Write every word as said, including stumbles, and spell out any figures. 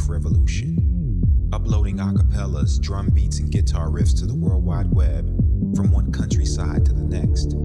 life revolution, uploading acapellas, drum beats, and guitar riffs to the World Wide Web, from one countryside to the next.